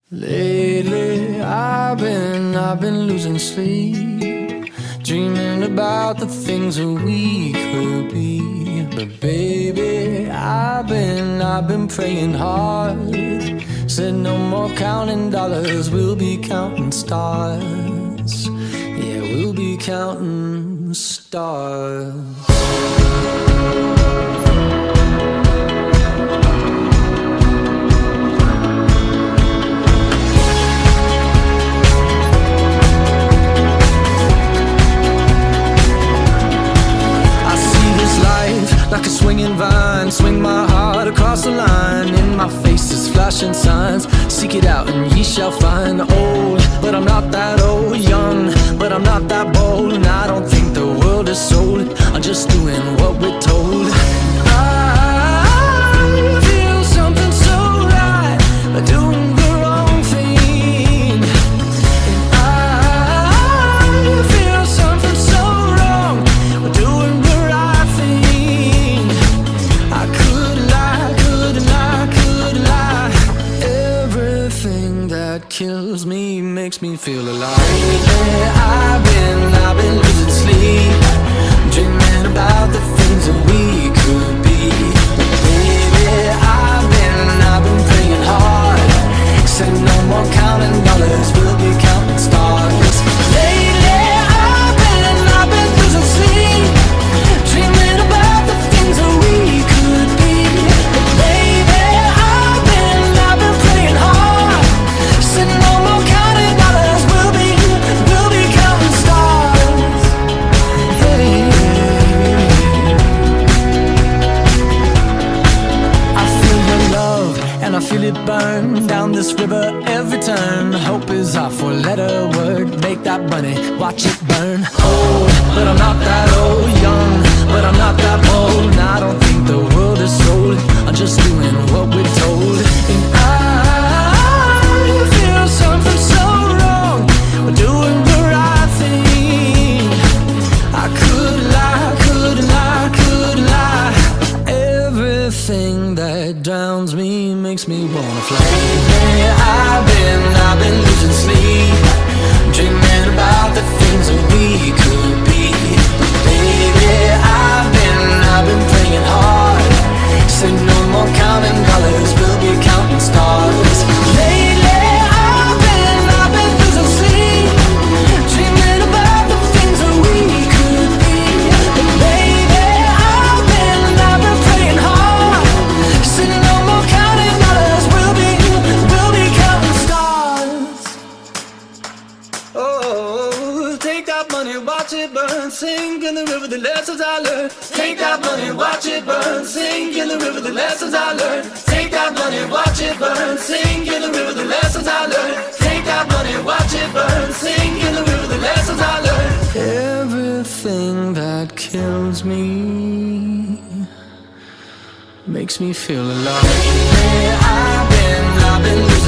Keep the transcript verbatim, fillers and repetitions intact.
Lately, I've been, I've been losing sleep, dreaming about the things that we could be. But baby, I've been, I've been praying hard. Said no more counting dollars, we'll be counting stars. Yeah, we'll be counting stars. Like a swinging vine, swing my heart across the line. In my face is flashing signs, seek it out and ye shall find. Old, but I'm not that old. Young, but I'm not that bold. And I don't think the world is sold, I'm just doing what we're told. I feel something so right, doing the wrong thing. And I feel something so wrong, doing the right thing. I could lie, could lie, could lie. Everything that kills me makes me feel alive. Lately, I've been, I've been losing sleep, dreaming about the things that we could be. Baby, I've been, I've been praying hard. Said no more counting dollars, we'll be counting stars. Lately, I've been, I've been losing sleep, dreaming about the things that we could be. Baby, I've been, I've been praying hard. Said no more counting dollars, we'll be, we'll be counting stars. Hey. I feel your love and I feel it burn down this river every turn. Hope is our four-letter word. Make that money, watch it burn. Old, but I'm not that old. Young, but I'm not that bold. And I don't think the world is sold, I'm just doing what we're told. And I feel something so wrong, we're doing the right thing. I could lie, could lie, could lie. Everything that drowns me makes me wanna fly. Lately, I've been, I've been losing sleep, dreaming about the things that we could be. Baby, I've been, I've been praying hard. Said no more counting dollars, we'll be counting stars. Lately, I've been, I've been losing sleep, dreaming about the things that we could be. Baby, I've been, I've been praying hard. Said no more counting dollars, we'll be, we'll be counting stars. Oh, take that money, watch it burn, sink in the river, the lessons I learned. Take that money, watch it burn, sink in the river, the lessons I learned. Take that money, watch it burn, sink in the river, the lessons I learned. Take that money, watch it burn, sink in the river, the lessons I learned. Everything that kills me makes me feel alive. Hey, I've been, I've been losing